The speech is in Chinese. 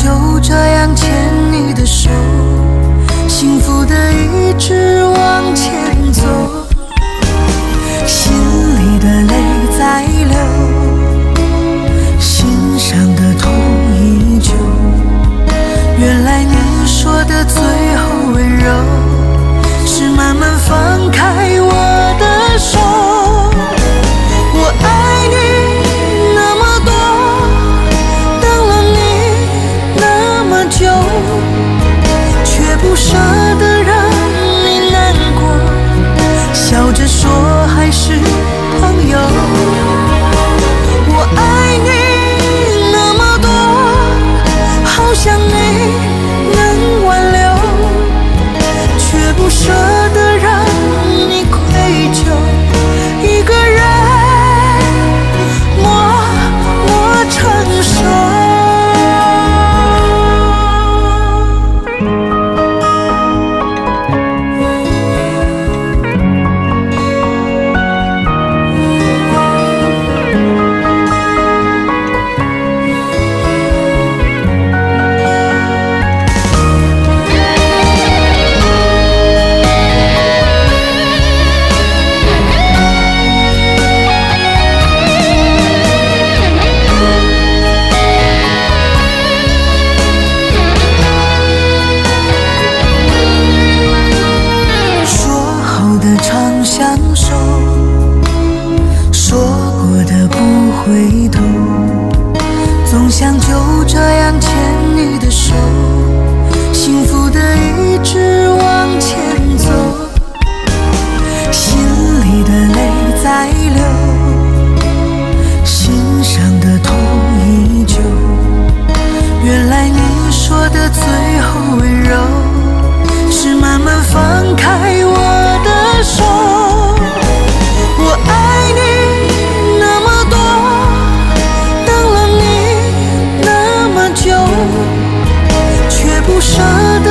就这样牵你的手，幸福的一直往前走，心里的泪在流，心上的痛依旧。原来你说的最后温柔，是慢慢放开我的手。我爱你那么多，等了你那么久，却不舍得让你难过，笑着说还是朋友。我爱你那么多，好想你能挽留，却不舍得让你愧疚，一个人默默承受。回头，总想就这样牵你的手，幸福的一直往前走，心里的泪在流，心上的痛依旧。原来你说的最后温柔，是慢慢放开我的手。我爱你那么多，等了你那么久，却不舍得